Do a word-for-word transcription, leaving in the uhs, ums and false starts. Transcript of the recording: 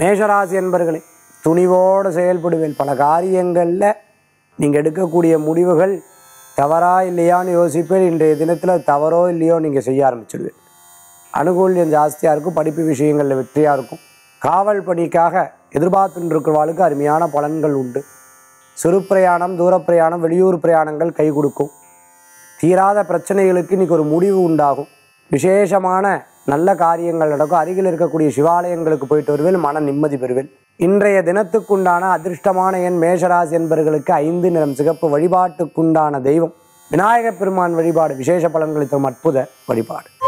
மேஷராசி என்பர்களே, துணிவோடு செயல்படுவேன். பல காரியங்களில் நீங்கள் எடுக்கக்கூடிய முடிவுகள் தவறா இல்லையான்னு யோசிப்பேன். இன்றைய தினத்தில் தவறோ இல்லையோ நீங்கள் செய்ய ஆரம்பிச்சிடுவேன். அனுகூல்யம் ஜாஸ்தியாக இருக்கும். படிப்பு விஷயங்களில் வெற்றியாக இருக்கும். காவல் பணிக்காக எதிர்பார்த்துட்டு இருக்கிறவாளுக்கு அருமையான பலன்கள் உண்டு. சிறு பிரயாணம், தூர பிரயாணம், வெளியூர் பிரயாணங்கள் கை கொடுக்கும். தீராத பிரச்சனைகளுக்கு இன்றைக்கி ஒரு முடிவு உண்டாகும். விசேஷமான நல்ல காரியங்கள் நடக்கும். அருகில் இருக்கக்கூடிய சிவாலயங்களுக்கு போயிட்டு வருவேன். மன நிம்மதி பெறுவேன். இன்றைய தினத்துக்குண்டான அதிர்ஷ்டமான எண் மேஷராசி என்பவர்களுக்கு ஐந்து, நிறம் சிகப்பு. வழிபாட்டுக்குண்டான தெய்வம் விநாயகப் பெருமான் வழிபாடு விசேஷ பலன்களை தரும் அற்புத வழிபாடு.